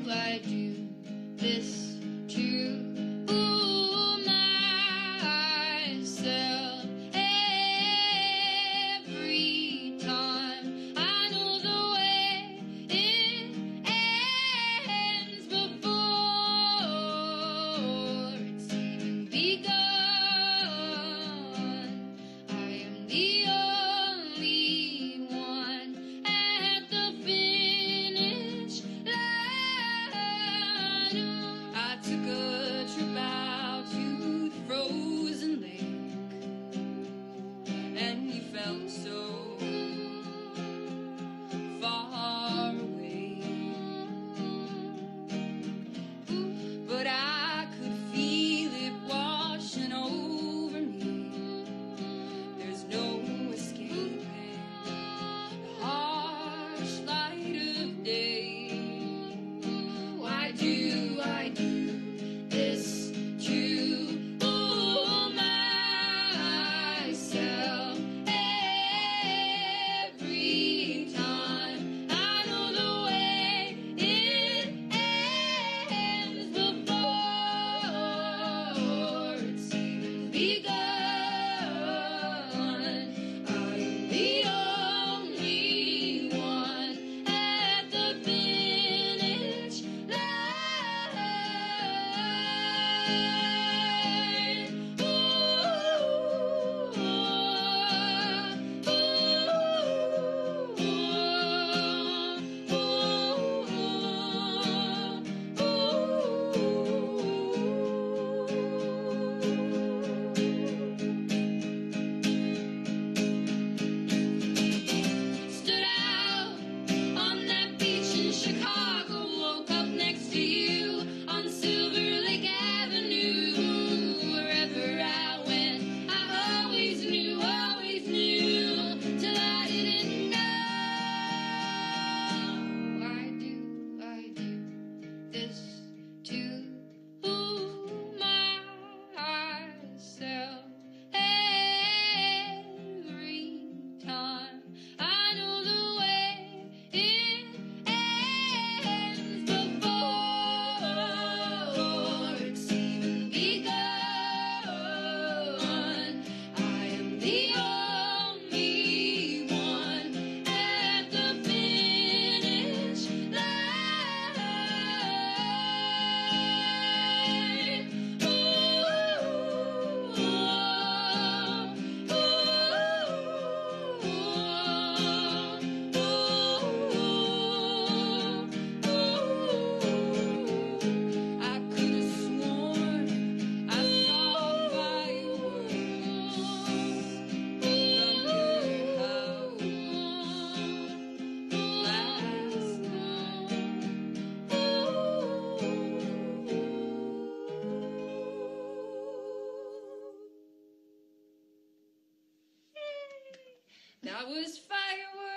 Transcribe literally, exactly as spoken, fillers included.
I do this to myself every time? I know the way it ends before it's even begun. I am the only one at the finish line. I took a trip out to the frozen lake, and you felt so far away, but I could feel it washing over me. There's no escaping the harsh light of day. Why do I do this to myself every time? I know the way it ends before it's even begun. I'm the only one at the finish line. Ooh, ooh, stood out on that beach in Chicago, woke up next to you on Silver Lake Avenue. Wherever I went, I always knew, always knew, till I didn't know. Why do I do this to myself every time? I know the way it ends before it's even begun. I am the only one at the finish line. Ooh, ooh, I could have sworn I saw fireworks from your house last night. That was fireworks.